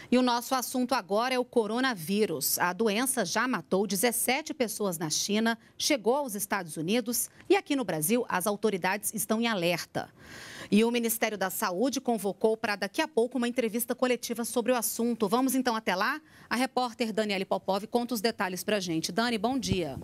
E o nosso assunto agora é o coronavírus. A doença já matou 17 pessoas na China, chegou aos Estados Unidos e aqui no Brasil as autoridades estão em alerta. E o Ministério da Saúde convocou para daqui a pouco uma entrevista coletiva sobre o assunto. Vamos então até lá? A repórter Daniele Popov conta os detalhes para a gente. Dani, bom dia.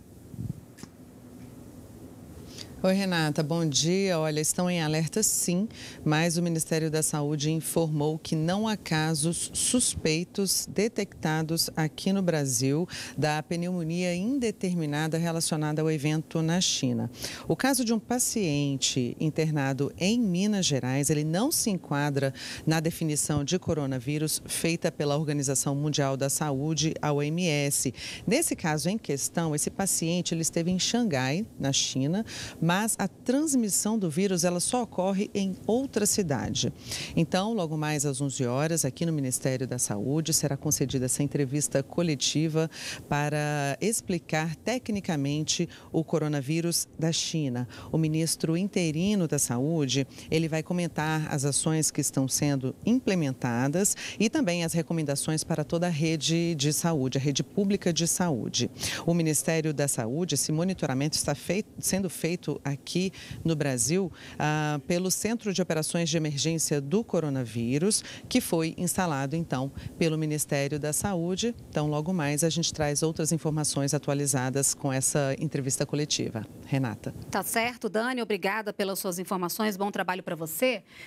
Oi, Renata, bom dia. Olha, estão em alerta sim, mas o Ministério da Saúde informou que não há casos suspeitos detectados aqui no Brasil da pneumonia indeterminada relacionada ao evento na China. O caso de um paciente internado em Minas Gerais, ele não se enquadra na definição de coronavírus feita pela Organização Mundial da Saúde, a OMS. Nesse caso em questão, esse paciente ele esteve em Xangai, na China, mas a transmissão do vírus ela só ocorre em outra cidade. Então, logo mais às 11 horas, aqui no Ministério da Saúde, será concedida essa entrevista coletiva para explicar tecnicamente o coronavírus da China. O ministro interino da Saúde, ele vai comentar as ações que estão sendo implementadas e também as recomendações para toda a rede de saúde, a rede pública de saúde. O Ministério da Saúde, esse monitoramento está sendo feito aqui no Brasil pelo Centro de Operações de Emergência do Coronavírus, que foi instalado, então, pelo Ministério da Saúde. Então, logo mais, a gente traz outras informações atualizadas com essa entrevista coletiva. Renata. Tá certo, Dani, obrigada pelas suas informações, bom trabalho para você.